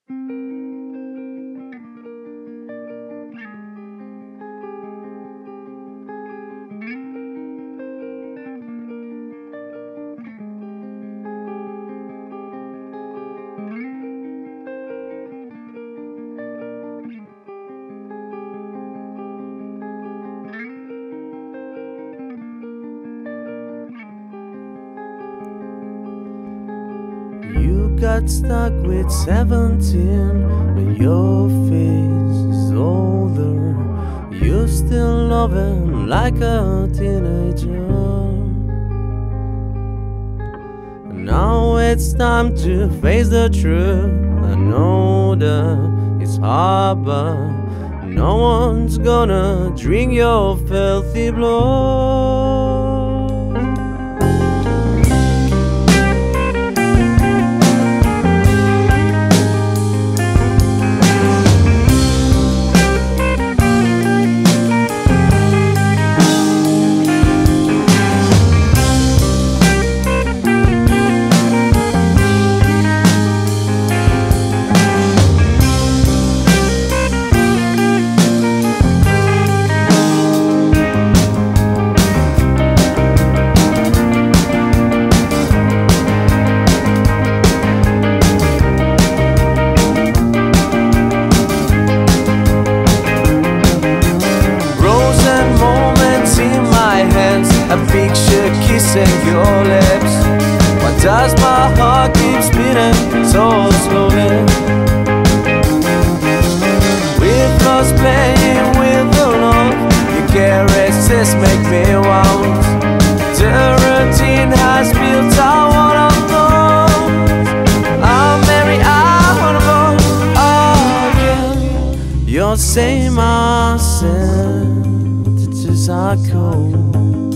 You got stuck with 17 when your face is older. You still love him like a teenager. Now it's time to face the truth. I know that it's hard, but no one's gonna drink your filthy blood. A picture kissing your lips. Why does my heart keep beating so slowly? With us playing with the love, your caresses make me want. The routine has built our one of those. I'm very out of again. You're saying my sentences are cold.